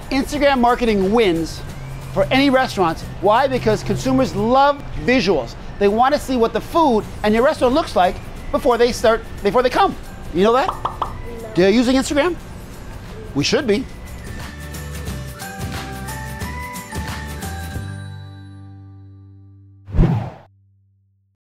Instagram marketing wins for any restaurants. Why? Because consumers love visuals. They want to see what the food and your restaurant looks like before they come. You know that? We know. They're using Instagram? We should be.